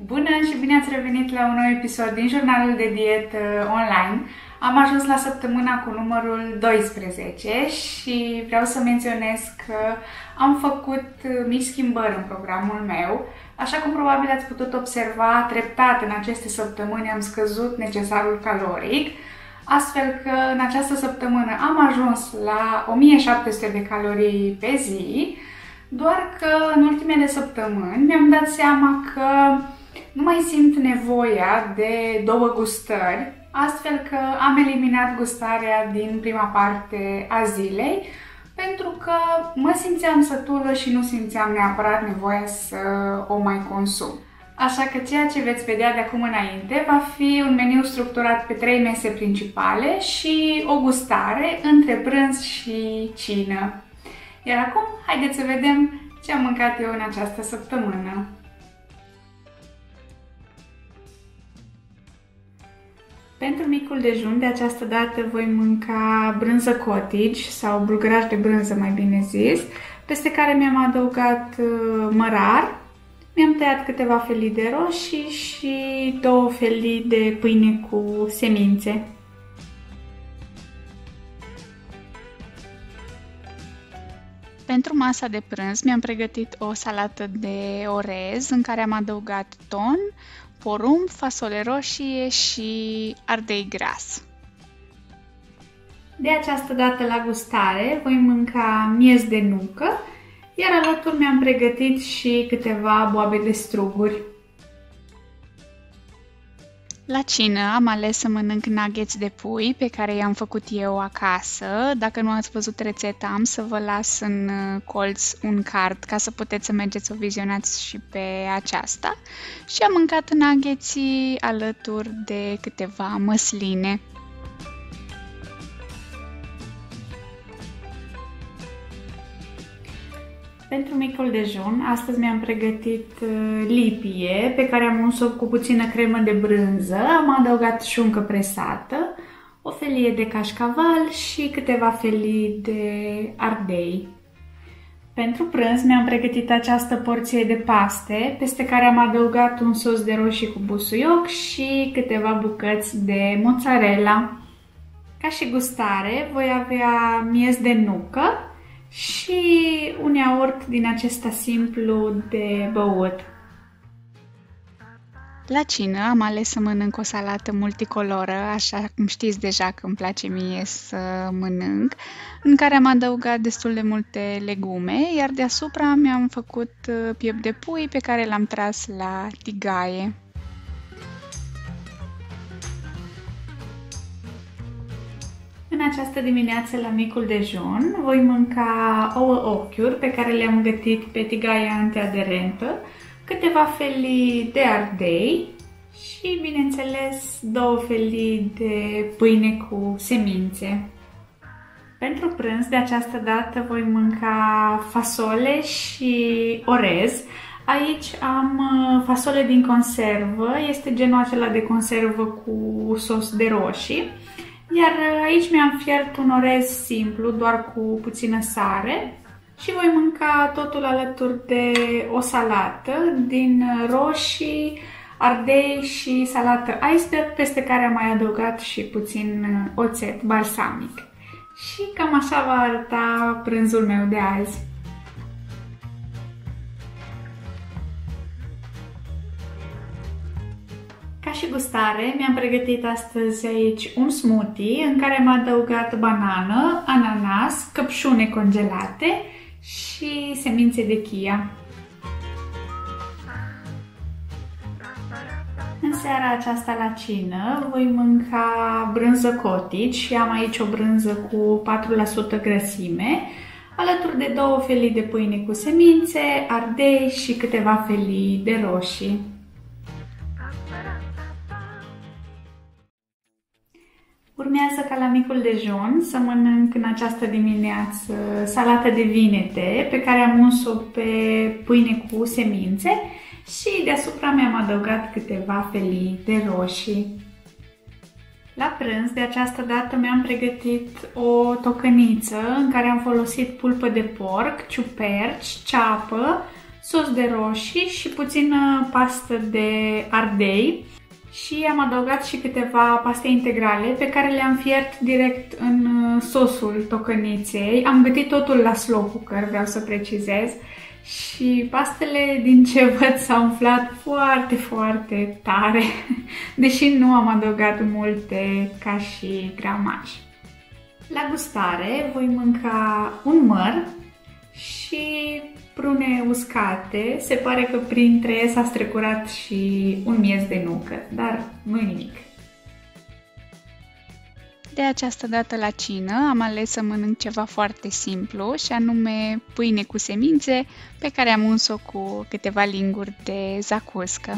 Bună și bine ați revenit la un nou episod din jurnalul de dietă online. Am ajuns la săptămâna cu numărul 12 și vreau să menționez că am făcut mici schimbări în programul meu. Așa cum probabil ați putut observa, treptat în aceste săptămâni am scăzut necesarul caloric, astfel că în această săptămână am ajuns la 1700 de calorii pe zi, doar că în ultimele săptămâni mi-am dat seama că nu mai simt nevoia de două gustări, astfel că am eliminat gustarea din prima parte a zilei, pentru că mă simțeam sătulă și nu simțeam neapărat nevoia să o mai consum. Așa că ceea ce veți vedea de acum înainte va fi un meniu structurat pe 3 mese principale și o gustare între prânz și cină. Iar acum, haideți să vedem ce am mâncat eu în această săptămână. Pentru micul dejun, de această dată voi mânca brânză cottage sau bulgăraș de brânză, mai bine zis, peste care mi-am adăugat mărar, mi-am tăiat câteva felii de roșii și 2 felii de pâine cu semințe. Pentru masa de prânz mi-am pregătit o salată de orez în care am adăugat ton, porumb, fasole roșie și ardei gras. De această dată la gustare voi mânca miez de nucă, iar alături mi-am pregătit și câteva boabe de struguri. La cină am ales să mănânc nuggets de pui pe care i-am făcut eu acasă. Dacă nu ați văzut rețeta, am să vă las în colț un card ca să puteți să mergeți să o vizionați și pe aceasta. Și am mâncat nuggetsi alături de câteva măsline. Pentru micul dejun, astăzi mi-am pregătit lipie pe care am uns-o cu puțină cremă de brânză, am adăugat șuncă presată, o felie de cașcaval și câteva felii de ardei. Pentru prânz mi-am pregătit această porție de paste, peste care am adăugat un sos de roșii cu busuioc și câteva bucăți de mozzarella. Ca și gustare voi avea miez de nucă și un iaurt din acesta simplu de băut. La cină am ales să mănânc o salată multicoloră, așa cum știți deja că îmi place mie să mănânc, în care am adăugat destul de multe legume, iar deasupra mi-am făcut piept de pui pe care l-am tras la tigaie. În această dimineață, la micul dejun, voi mânca ouă ochiuri pe care le-am gătit pe tigaie antiaderentă, câteva felii de ardei și, bineînțeles, 2 felii de pâine cu semințe. Pentru prânz, de această dată, voi mânca fasole și orez. Aici am fasole din conservă, este genul acela de conservă cu sos de roșii. Iar aici mi-am fiert un orez simplu, doar cu puțină sare și voi mânca totul alături de o salată din roșii, ardei și salată iceberg, peste care am mai adăugat și puțin oțet balsamic. Și cam așa va arăta prânzul meu de azi. Ca și gustare, mi-am pregătit astăzi aici un smoothie în care am adăugat banană, ananas, căpșune congelate și semințe de chia. În seara aceasta la cină voi mânca brânză cottage și am aici o brânză cu 4% grăsime, alături de 2 felii de pâine cu semințe, ardei și câteva felii de roșii. Urmează ca la micul dejun să mănânc în această dimineață salată de vinete pe care am uns-o pe pâine cu semințe și deasupra mi-am adăugat câteva felii de roșii. La prânz, de această dată, mi-am pregătit o tocăniță în care am folosit pulpă de porc, ciuperci, ceapă, sos de roșii și puțină pastă de ardei și am adăugat și câteva paste integrale pe care le-am fiert direct în sosul tocăniței. Am gătit totul la slow cooker, vreau să precizez, și pastele, din ce văd, s-au umflat foarte, foarte tare, deși nu am adăugat multe ca și gramaj. La gustare voi mânca un măr și prune uscate. Se pare că printre s-a strecurat și un miez de nucă, dar nu-i nimic. De această dată la cină am ales să mănânc ceva foarte simplu și anume pâine cu semințe pe care am uns-o cu câteva linguri de zacuscă.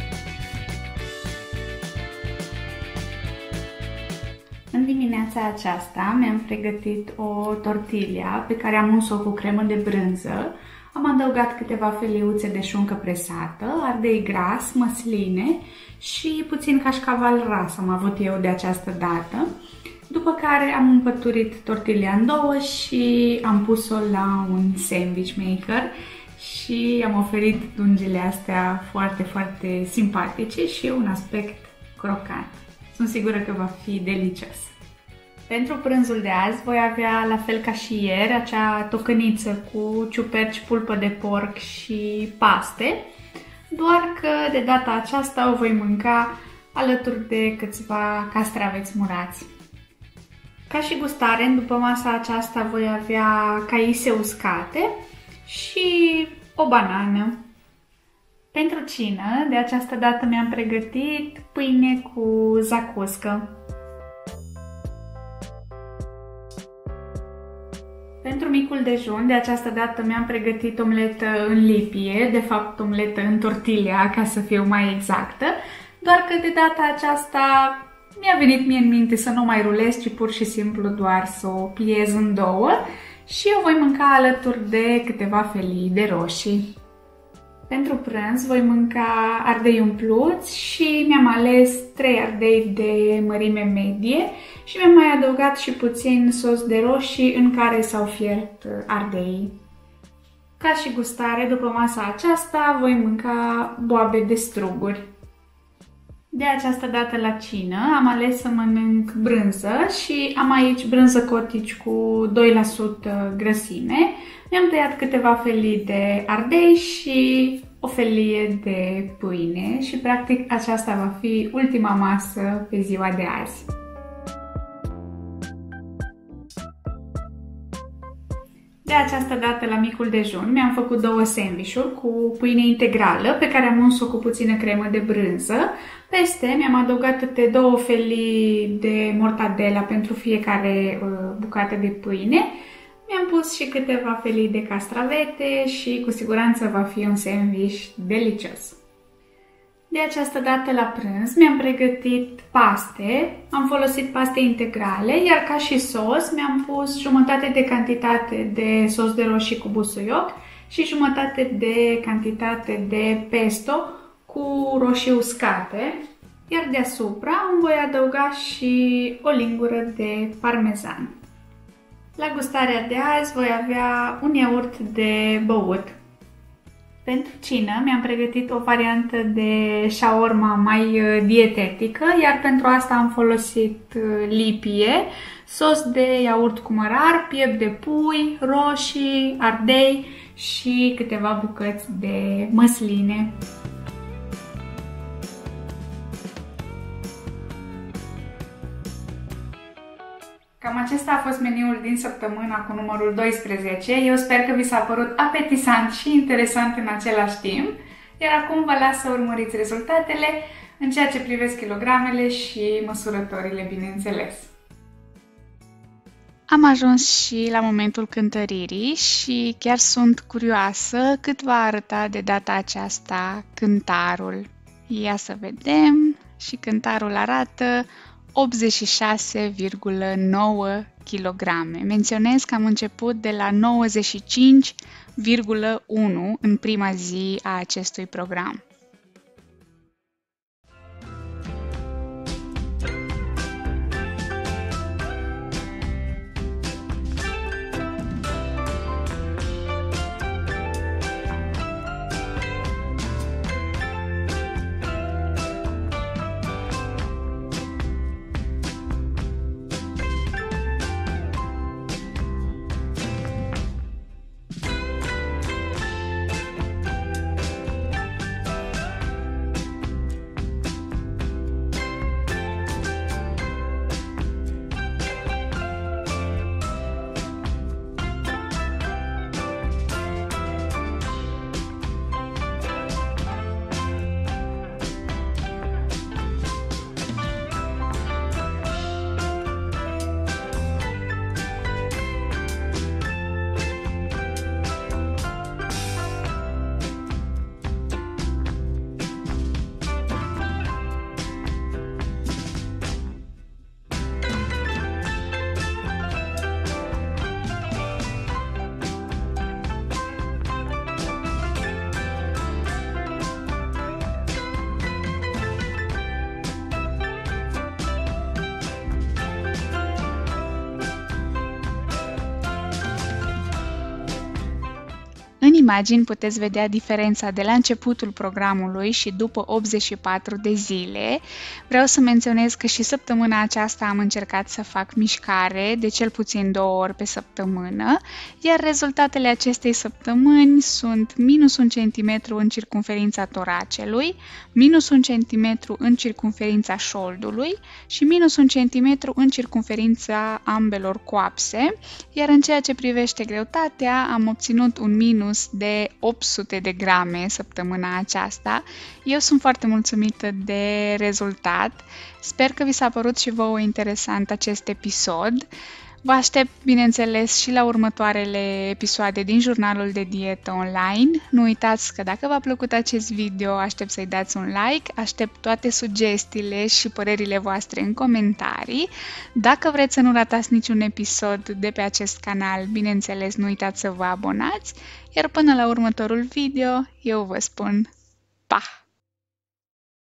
În dimineața aceasta mi-am pregătit o tortilla pe care am uns-o cu cremă de brânză. Am adăugat câteva feliuțe de șuncă presată, ardei gras, măsline și puțin cașcaval ras am avut eu de această dată. După care am împăturit tortilla în două și am pus-o la un sandwich maker și am oferit dungile astea foarte, foarte simpatice și un aspect crocant. Sunt sigură că va fi delicios. Pentru prânzul de azi voi avea, la fel ca și ieri, acea tocăniță cu ciuperci, pulpă de porc și paste, doar că de data aceasta o voi mânca alături de câțiva castraveți murați. Ca și gustare, după masa aceasta voi avea caise uscate și o banană. Pentru cină, de această dată mi-am pregătit pâine cu zacuscă. Pentru micul dejun, de această dată mi-am pregătit omletă în lipie, de fapt omletă în tortilla, ca să fiu mai exactă, doar că de data aceasta mi-a venit mie în minte să nu mai rulez, ci pur și simplu doar să o pliez în două și o voi mânca alături de câteva felii de roșii. Pentru prânz voi mânca ardei umpluți și mi-am ales 3 ardei de mărime medie și mi-am mai adăugat și puțin sos de roșii în care s-au fiert ardeii. Ca și gustare, după masa aceasta voi mânca boabe de struguri. De această dată la cină am ales să mănânc brânză și am aici brânză cottage cu 2% grăsime. Mi-am tăiat câteva felii de ardei și o felie de pâine și practic aceasta va fi ultima masă pe ziua de azi. De această dată la micul dejun mi-am făcut 2 sandvișuri cu pâine integrală pe care am uns-o cu puțină cremă de brânză. Peste mi-am adăugat câte 2 felii de mortadela pentru fiecare bucată de pâine. Mi-am pus și câteva felii de castravete și cu siguranță va fi un sandwich delicios. De această dată la prânz mi-am pregătit paste, am folosit paste integrale, iar ca și sos mi-am pus jumătate de cantitate de sos de roșii cu busuioc și jumătate de cantitate de pesto cu roșii uscate, iar deasupra îmi voi adăuga și o lingură de parmezan. La gustarea de azi voi avea un iaurt de băut. Pentru cină mi-am pregătit o variantă de shawarma mai dietetică, iar pentru asta am folosit lipie, sos de iaurt cu mărar, piept de pui, roșii, ardei și câteva bucăți de măsline. Cam acesta a fost meniul din săptămâna cu numărul 12. Eu sper că vi s-a părut apetisant și interesant în același timp. Iar acum vă las să urmăriți rezultatele în ceea ce privesc kilogramele și măsurătorile, bineînțeles. Am ajuns și la momentul cântăririi și chiar sunt curioasă cât va arăta de data aceasta cântarul. Ia să vedem, și cântarul arată 86,9 kg. Menționez că am început de la 95,1 în prima zi a acestui program. imagini puteți vedea diferența de la începutul programului și după 84 de zile. Vreau să menționez că și săptămâna aceasta am încercat să fac mișcare de cel puțin 2 ori pe săptămână, iar rezultatele acestei săptămâni sunt minus 1 cm în circumferința toracelui, minus 1 cm în circumferința șoldului și minus 1 cm în circumferința ambelor coapse, iar în ceea ce privește greutatea am obținut un minus de 800 de grame săptămâna aceasta. Eu sunt foarte mulțumită de rezultat. Sper că vi s-a părut și vouă interesant acest episod. Vă aștept, bineînțeles, și la următoarele episoade din jurnalul de dietă online. Nu uitați că dacă v-a plăcut acest video, aștept să-i dați un like, aștept toate sugestiile și părerile voastre în comentarii. Dacă vreți să nu ratați niciun episod de pe acest canal, bineînțeles, nu uitați să vă abonați, iar până la următorul video, eu vă spun pa!